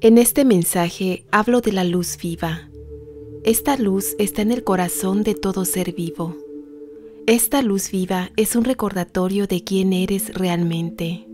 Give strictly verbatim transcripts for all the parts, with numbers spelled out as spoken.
En este mensaje hablo de la luz viva. Esta luz está en el corazón de todo ser vivo. Esta luz viva es un recordatorio de quién eres realmente.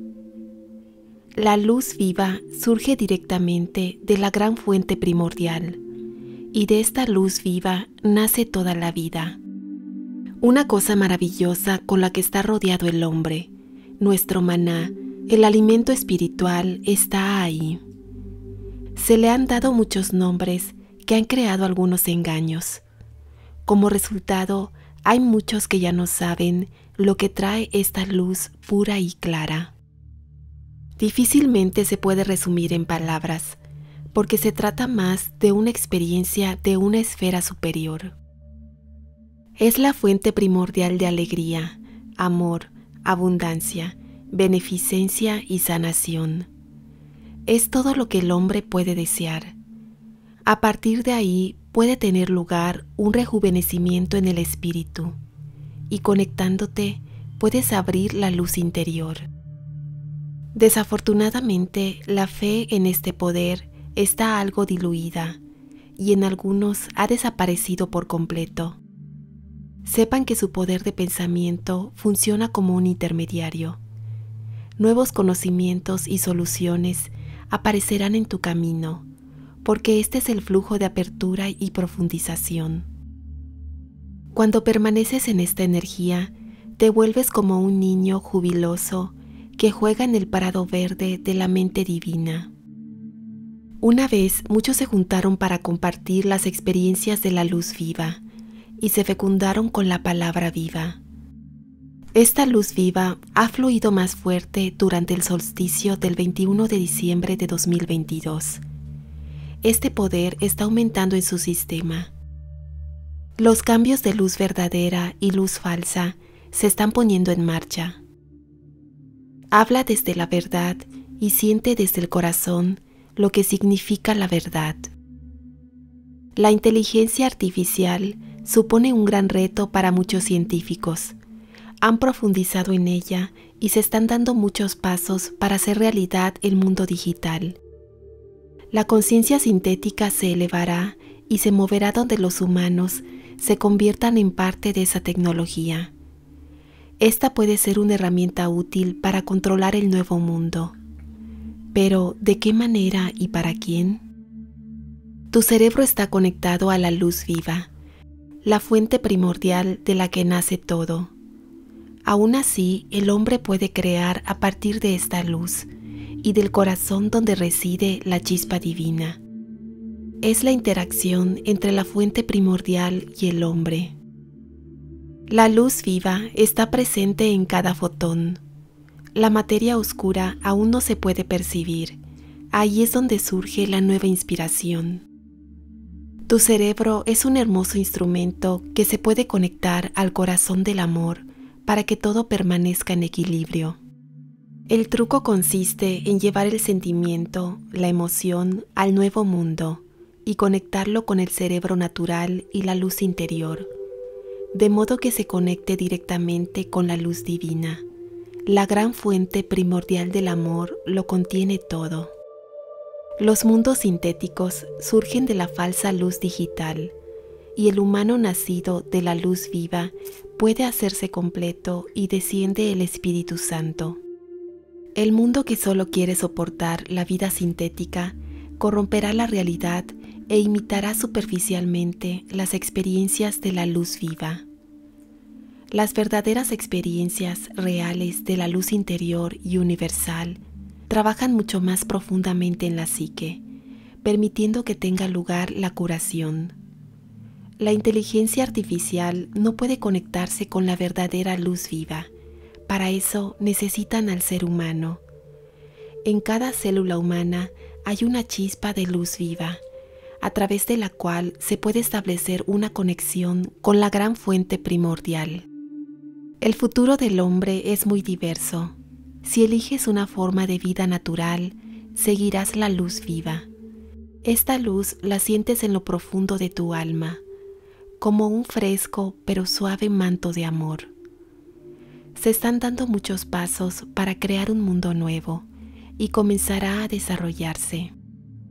La luz viva surge directamente de la gran fuente primordial, y de esta luz viva nace toda la vida. Una cosa maravillosa con la que está rodeado el hombre, nuestro maná, el alimento espiritual, está ahí. Se le han dado muchos nombres que han creado algunos engaños. Como resultado, hay muchos que ya no saben lo que trae esta luz pura y clara. Difícilmente se puede resumir en palabras, porque se trata más de una experiencia de una esfera superior. Es la fuente primordial de alegría, amor, abundancia, beneficencia y sanación. Es todo lo que el hombre puede desear. A partir de ahí puede tener lugar un rejuvenecimiento en el espíritu, y conectándote puedes abrir la luz interior. Desafortunadamente, la fe en este poder está algo diluida, y en algunos ha desaparecido por completo. Sepan que su poder de pensamiento funciona como un intermediario. Nuevos conocimientos y soluciones aparecerán en tu camino, porque este es el flujo de apertura y profundización. Cuando permaneces en esta energía, te vuelves como un niño jubiloso que juega en el prado verde de la mente divina. Una vez muchos se juntaron para compartir las experiencias de la luz viva y se fecundaron con la palabra viva. Esta luz viva ha fluido más fuerte durante el solsticio del veintiuno de diciembre de dos mil veintidós. Este poder está aumentando en su sistema. Los cambios de luz verdadera y luz falsa se están poniendo en marcha. Habla desde la verdad y siente desde el corazón lo que significa la verdad. La inteligencia artificial supone un gran reto para muchos científicos. Han profundizado en ella y se están dando muchos pasos para hacer realidad el mundo digital. La conciencia sintética se elevará y se moverá donde los humanos se conviertan en parte de esa tecnología. Esta puede ser una herramienta útil para controlar el nuevo mundo. Pero, ¿de qué manera y para quién? Tu cerebro está conectado a la luz viva, la fuente primordial de la que nace todo. Aún así, el hombre puede crear a partir de esta luz y del corazón donde reside la chispa divina. Es la interacción entre la fuente primordial y el hombre. La luz viva está presente en cada fotón. La materia oscura aún no se puede percibir. Ahí es donde surge la nueva inspiración. Tu cerebro es un hermoso instrumento que se puede conectar al corazón del amor para que todo permanezca en equilibrio. El truco consiste en llevar el sentimiento, la emoción, al nuevo mundo y conectarlo con el cerebro natural y la luz interior, de modo que se conecte directamente con la luz divina. La gran fuente primordial del amor lo contiene todo. Los mundos sintéticos surgen de la falsa luz digital, y el humano nacido de la luz viva puede hacerse completo y desciende el Espíritu Santo. El mundo que solo quiere soportar la vida sintética corromperá la realidad e imitará superficialmente las experiencias de la luz viva. Las verdaderas experiencias reales de la luz interior y universal trabajan mucho más profundamente en la psique, permitiendo que tenga lugar la curación. La inteligencia artificial no puede conectarse con la verdadera luz viva. Para eso necesitan al ser humano. En cada célula humana hay una chispa de luz viva, a través de la cual se puede establecer una conexión con la gran fuente primordial. El futuro del hombre es muy diverso. Si eliges una forma de vida natural, seguirás la luz viva. Esta luz la sientes en lo profundo de tu alma, como un fresco pero suave manto de amor. Se están dando muchos pasos para crear un mundo nuevo y comenzará a desarrollarse.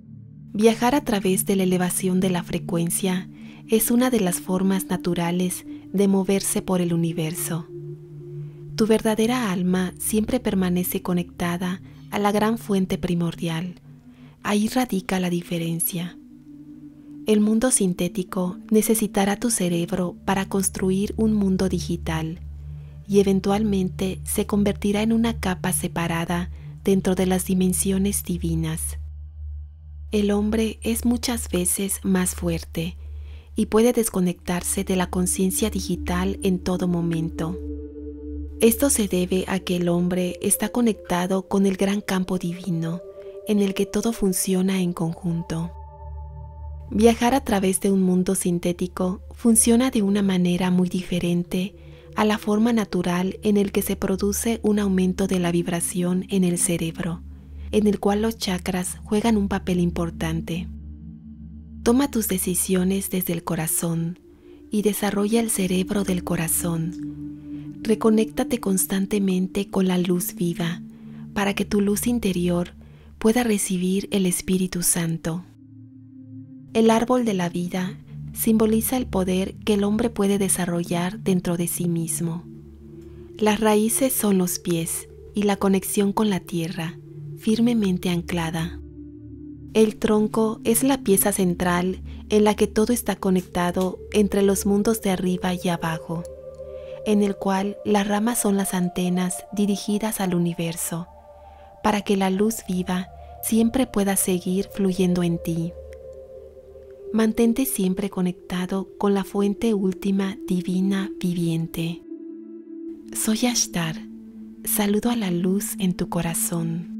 Viajar a través de la elevación de la frecuencia es una de las formas naturales de moverse por el universo. Tu verdadera alma siempre permanece conectada a la gran fuente primordial. Ahí radica la diferencia. El mundo sintético necesitará tu cerebro para construir un mundo digital y eventualmente se convertirá en una capa separada dentro de las dimensiones divinas. El hombre es muchas veces más fuerte y puede desconectarse de la conciencia digital en todo momento. Esto se debe a que el hombre está conectado con el gran campo divino, en el que todo funciona en conjunto. Viajar a través de un mundo sintético funciona de una manera muy diferente a la forma natural en el que se produce un aumento de la vibración en el cerebro, en el cual los chakras juegan un papel importante. Toma tus decisiones desde el corazón y desarrolla el cerebro del corazón. Reconéctate constantemente con la luz viva para que tu luz interior pueda recibir el Espíritu Santo. El árbol de la vida simboliza el poder que el hombre puede desarrollar dentro de sí mismo. Las raíces son los pies y la conexión con la tierra, firmemente anclada. El tronco es la pieza central en la que todo está conectado entre los mundos de arriba y abajo, en el cual las ramas son las antenas dirigidas al universo, para que la luz viva siempre pueda seguir fluyendo en ti. Mantente siempre conectado con la fuente última divina viviente. Soy Ashtar. Saludo a la luz en tu corazón.